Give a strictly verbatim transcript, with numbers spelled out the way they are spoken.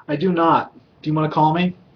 I do not. Do you want to call me?